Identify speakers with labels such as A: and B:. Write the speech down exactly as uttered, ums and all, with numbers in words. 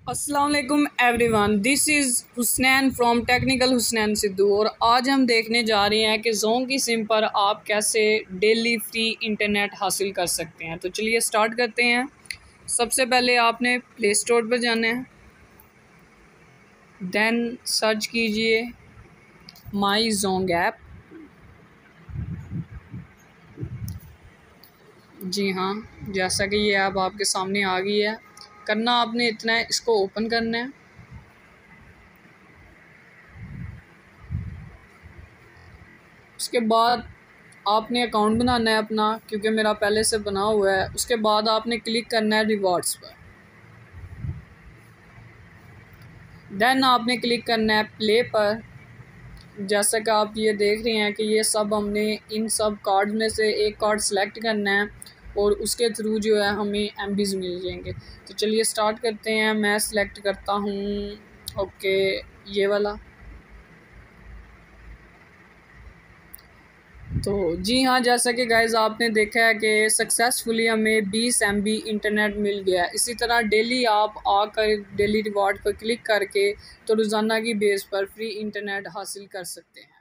A: अस्सलाम वालेकुम everyone, this is Husnain from technical Husnain Sidhu. और आज हम देखने जा रहे हैं कि जोन की सिम पर आप कैसे डेली फ्री इंटरनेट हासिल कर सकते हैं। तो चलिए स्टार्ट करते हैं। सबसे पहले आपने प्ले स्टोर पर जाना है, देन सर्च कीजिए माई जोंग ऐप। जी हाँ, जैसा कि ये ऐप आपके सामने आ गई है। करना आपने इतना है, इसको ओपन करना है। उसके बाद आपने अकाउंट बनाना है अपना, क्योंकि मेरा पहले से बना हुआ है। उसके बाद आपने क्लिक करना है रिवॉर्ड्स पर, देन आपने क्लिक करना है प्ले पर। जैसा कि आप ये देख रहे हैं कि ये सब हमने इन सब कार्ड में से एक कार्ड सेलेक्ट करना है और उसके थ्रू जो है हमें एमबीज मिल जाएंगे। तो चलिए स्टार्ट करते हैं। मैं सिलेक्ट करता हूँ ओके ये वाला। तो जी हाँ, जैसा कि गाइज आपने देखा है कि सक्सेसफुली हमें बीस एम बी इंटरनेट मिल गया है। इसी तरह डेली आप आकर डेली रिवॉर्ड पर क्लिक करके तो रोज़ाना की बेस पर फ्री इंटरनेट हासिल कर सकते हैं।